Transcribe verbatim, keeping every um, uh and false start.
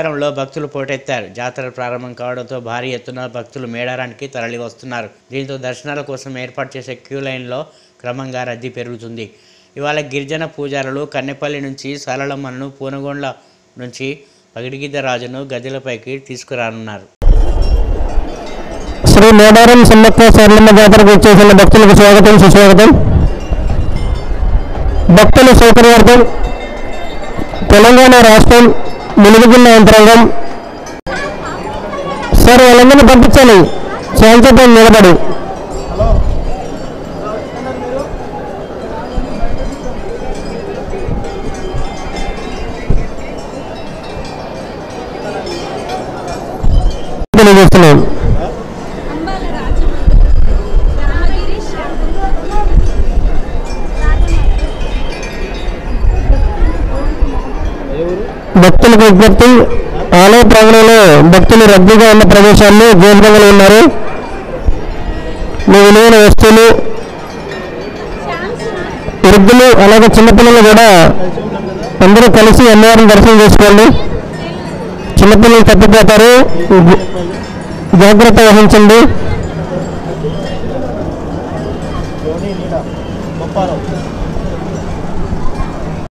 మేడారంలో భక్తులు పోటెత్తారు. జాతర ప్రారంభం కావడంతో భారీ ఎత్తున భక్తులు మేడారానికి తరలి వస్తున్నారు. దీంతో దర్శనాల కోసం ఏర్పాటు చేసే క్యూ లైన్లో క్రమంగా రద్దీ పెరుగుతుంది. ఇవాళ గిరిజన పూజారులు కన్నెపల్లి నుంచి సాలలమ్మను, పూనగొండ్ల నుంచి పగిడిగిద్ద రాజును గద్దెలపైకి తీసుకురానున్నారు. శ్రీ మేడారం సమ్మక్క సారలమ్మ జాతరకు వచ్చేసిన భక్తులకు స్వాగతం, సుస్వాగతం. భక్తుల సౌకర్యార్థం తెలంగాణ రాష్ట్రం మునిగిన యంత్రాంగం సార్ వాళ్ళందరినీ పంపించాలి. శాంతితో నిలబడి తెలియజేస్తున్నాం. భక్తులకు విజ్ఞప్తి, ఆలయ ప్రాంగణంలో భక్తులు రద్దీగా ఉన్న ప్రదేశాల్లో గోల్గొంగలు ఉన్నారు. మీ విలువైన వస్తువులు, వృద్ధులు అలాగే చిన్నపిల్లలు కూడా అందరూ కలిసి అమ్మవారిని దర్శనం చేసుకోండి. చిన్నపిల్లలు తప్పిపోతారు, జాగ్రత్త వహించండి.